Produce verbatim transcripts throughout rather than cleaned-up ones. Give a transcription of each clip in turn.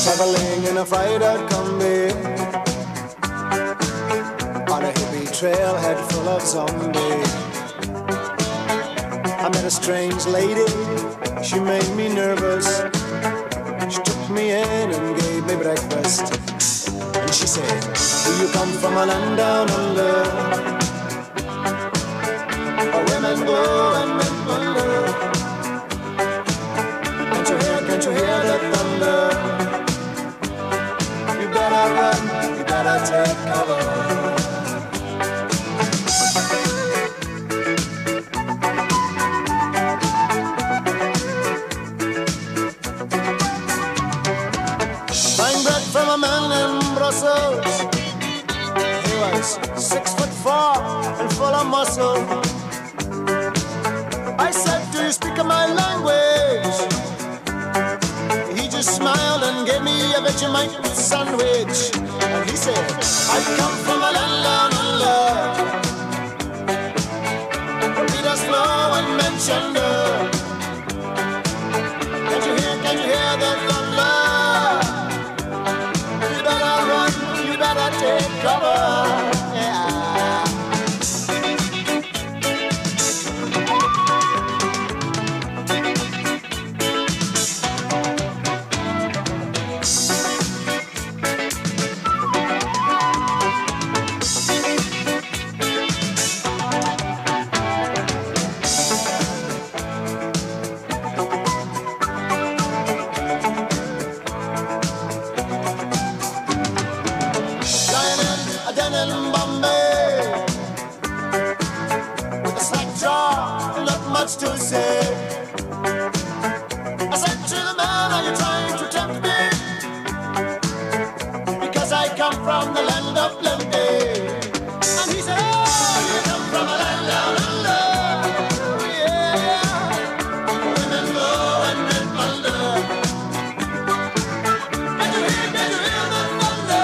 traveling in a fried-out combi on a hippie trailhead full of zombies. I met a strange lady, she made me nervous. She took me in and gave me breakfast. And she said, do you come from a land down under, where women go and men wonder? Can't you hear, can't you hear the thunder? You better run, you better take cover. Buying bread from a man in Brussels. He was six foot four and full of muscle. I said, do you speak my language? He just smiled and gave me a Vegemite sandwich. And he said, I come from a land down under, Peter's Flow and Manchester. Can't you hear, can't you hear the thunder? You better run, you better take cover. Yeah. In Bombay, with a slack jaw, not much to say. I said to the man, are you trying to tempt me? Because I come from the land of plenty. And he said, oh, you come from a land down under. Yeah, women go and men wonder. Can you hear, can you hear the thunder?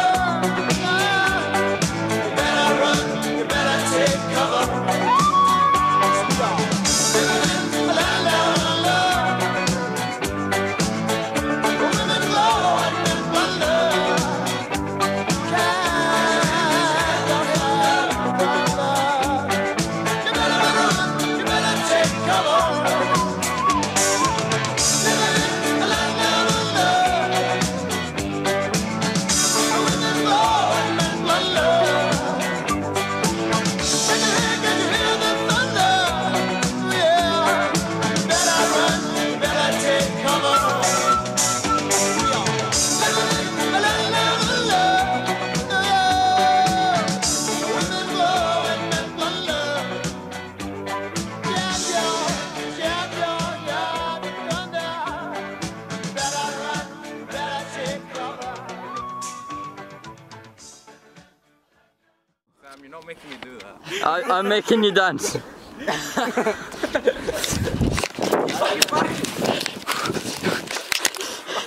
You're not making me do that. I, I'm making you dance.